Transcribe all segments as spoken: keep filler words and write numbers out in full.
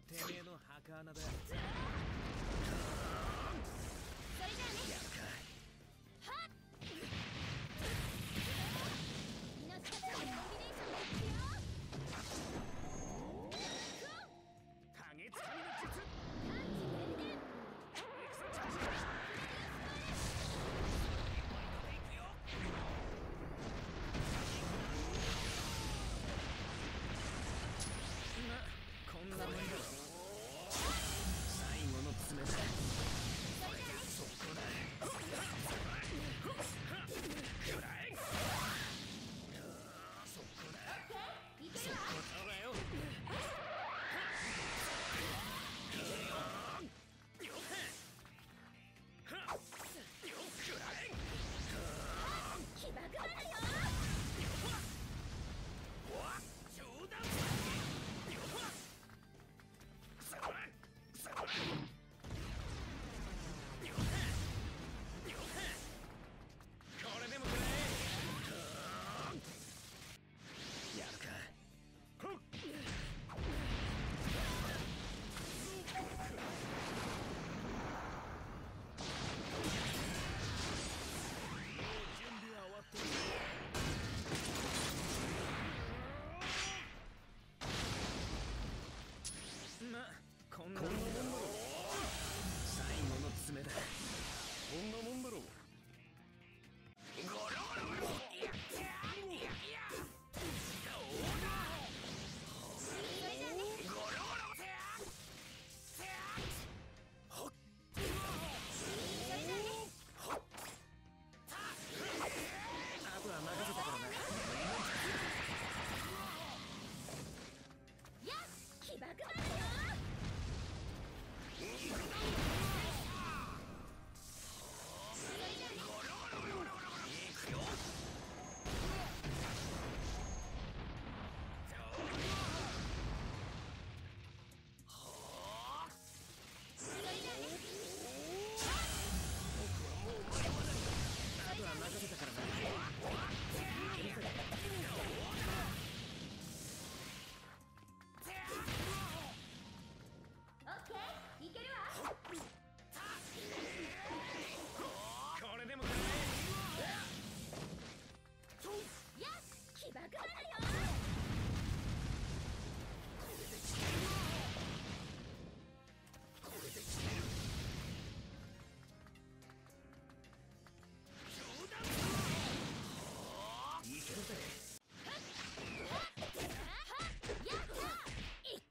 てめえの墓穴だ。それじゃあね。 やるか。 はっ。みなしかちのコンビネーションでいくよ。 影つかみの術。 探知電電。 エクソチャージ。こんなもんだろ。最後の爪だ。 それじゃあね。 そこだ。くらえ。そこだ。 いけるわ。 そこだよ。よくらえ。 起爆なのよ。 わっ冗談だ。よっくそくそよっよっこれでもくらえ。やるか。ほっ準備は終わってる。ま、こんなもんだろう。最後の爪だ。 こんなもんだろう。 ゴロゴロゴロ。いやいやいやいや。どうだ。 それじゃあね。 ゴロゴロ。せやせや。ほっ。 それじゃあね。 ほっ。あとは任せたからな。 やっ起爆なのよ。それじゃあね。 ゴロゴロゴロゴロゴロ。いくよ。 それじゃあね。 あとは任せたからな。 オッケーいけるわ。 これでもかね。 やっ起爆なのよ。 これで決める。冗談だ。いけるぜ。 やったいっ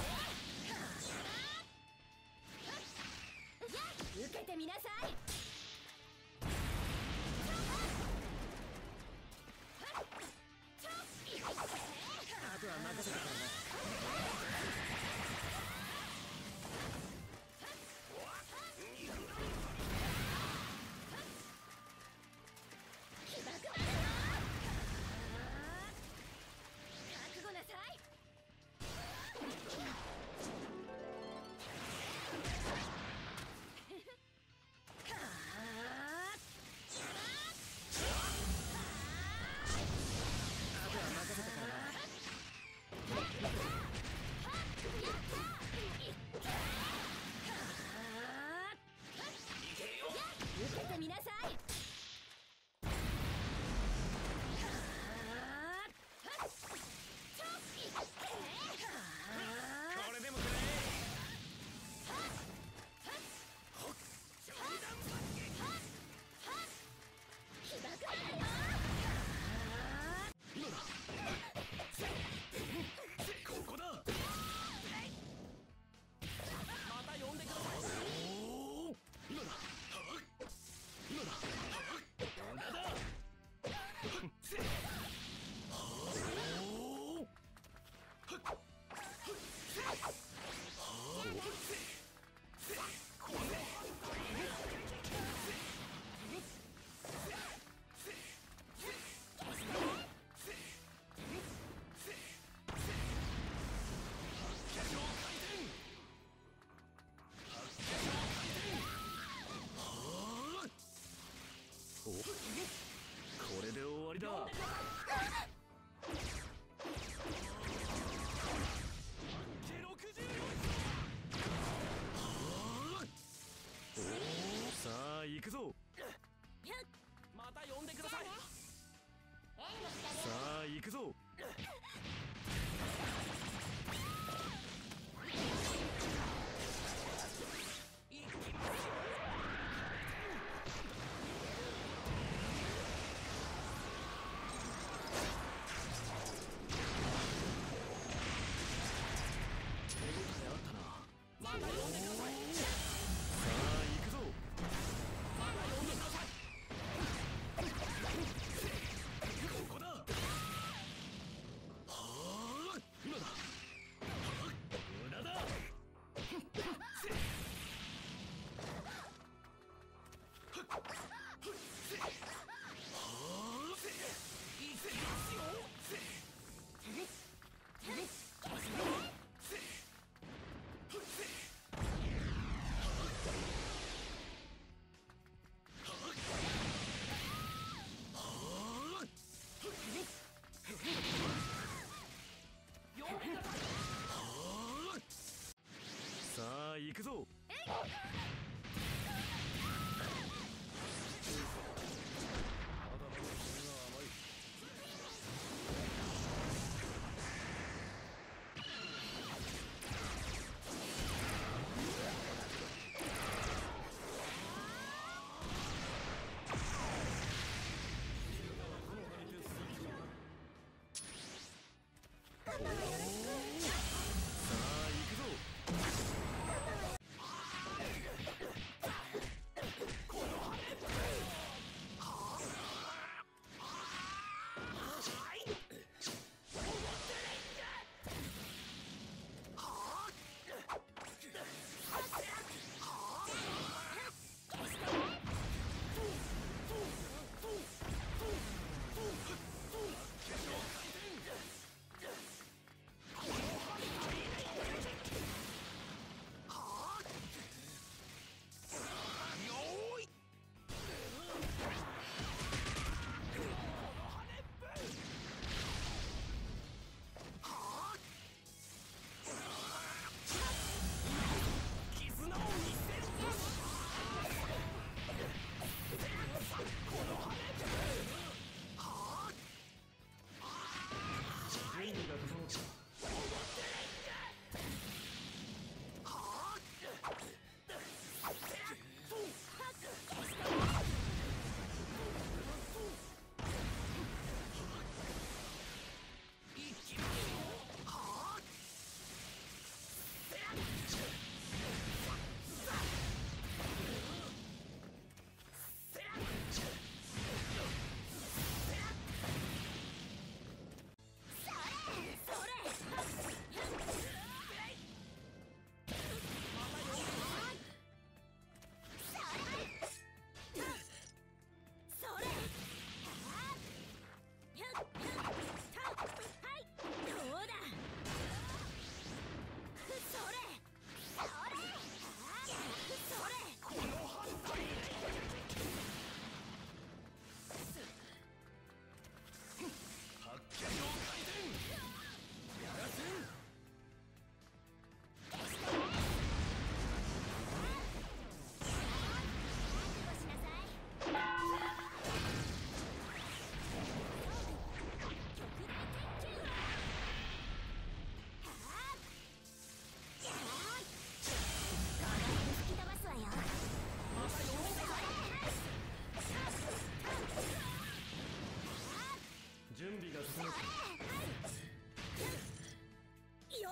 受けてみなさい。 あとは任せたからな。 起爆なのよ。覚悟なさい。 あとは任せたからな。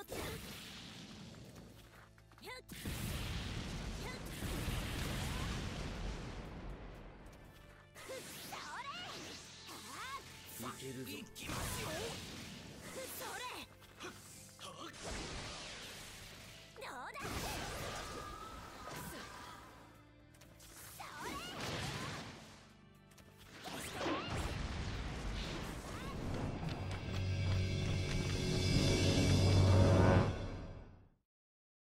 いけるぞ。行きますよ。